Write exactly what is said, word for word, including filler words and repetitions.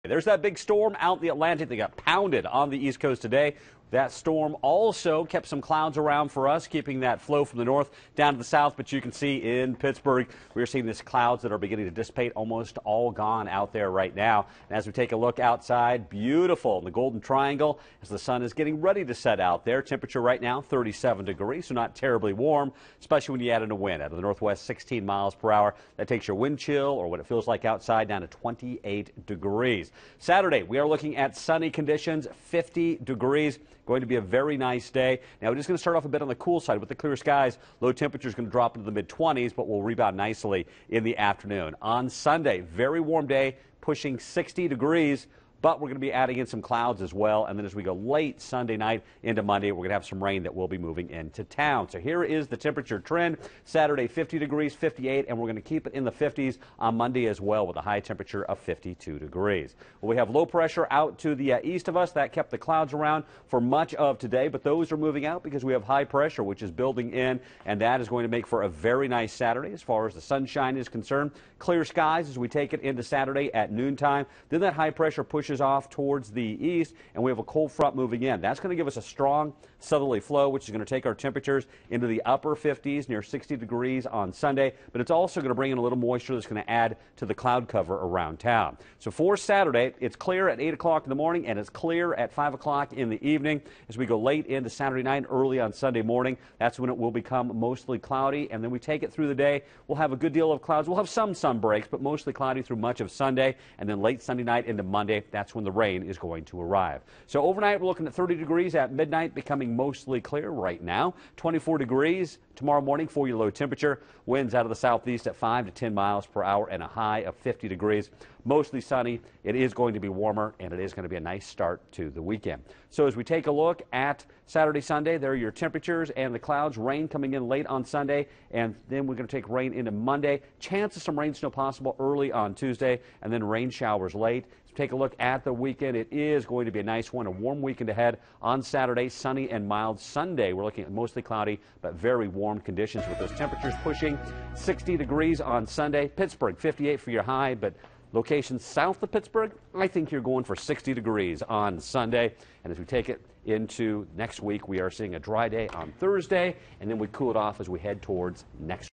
There's that big storm out in the Atlantic that got pounded on the East Coast today. That storm also kept some clouds around for us, keeping that flow from the north down to the south. But you can see in Pittsburgh, we're seeing these clouds that are beginning to dissipate, almost all gone out there right now. And as we take a look outside, beautiful in the Golden Triangle as the sun is getting ready to set out there. Temperature right now, thirty-seven degrees, so not terribly warm, especially when you add in a wind out of the northwest, sixteen miles per hour. That takes your wind chill, or what it feels like outside, down to twenty-eight degrees. Saturday, we are looking at sunny conditions, fifty degrees. Going to be a very nice day. Now, we're just going to start off a bit on the cool side with the clear skies. Low temperature is going to drop into the mid twenties, but will rebound nicely in the afternoon. On Sunday, very warm day, pushing sixty degrees. But we're going to be adding in some clouds as well. And then as we go late Sunday night into Monday, we're going to have some rain that will be moving into town. So here is the temperature trend. Saturday, fifty degrees, fifty-eight, and we're going to keep it in the fifties on Monday as well with a high temperature of fifty-two degrees. Well, we have low pressure out to the uh, east of us. That kept the clouds around for much of today, but those are moving out because we have high pressure, which is building in, and that is going to make for a very nice Saturday as far as the sunshine is concerned. Clear skies as we take it into Saturday at noontime. Then that high pressure pushes off towards the east, and we have a cold front moving in. That's going to give us a strong southerly flow, which is going to take our temperatures into the upper fifties, near sixty degrees on Sunday, but it's also going to bring in a little moisture that's going to add to the cloud cover around town. So for Saturday, it's clear at eight o'clock in the morning, and it's clear at five o'clock in the evening. As we go late into Saturday night, early on Sunday morning, that's when it will become mostly cloudy, and then we take it through the day. We'll have a good deal of clouds. We'll have some sun breaks, but mostly cloudy through much of Sunday, and then late Sunday night into Monday, that's when the rain is going to arrive. So overnight, we're looking at thirty degrees at midnight, becoming mostly clear right now. twenty-four degrees tomorrow morning for your low temperature. Winds out of the southeast at five to ten miles per hour and a high of fifty degrees. Mostly sunny. It is going to be warmer, and it is going to be a nice start to the weekend. So as we take a look at Saturday, Sunday, there are your temperatures and the clouds. Rain coming in late on Sunday, and then we're going to take rain into Monday. Chance of some rain snow possible early on Tuesday, and then rain showers late. Take a look at the weekend. It is going to be a nice one, a warm weekend ahead on Saturday, sunny and mild. Sunday, we're looking at mostly cloudy, but very warm conditions with those temperatures pushing sixty degrees on Sunday. Pittsburgh, fifty-eight for your high, but locations south of Pittsburgh, I think you're going for sixty degrees on Sunday. And as we take it into next week, we are seeing a dry day on Thursday, and then we cool it off as we head towards next week.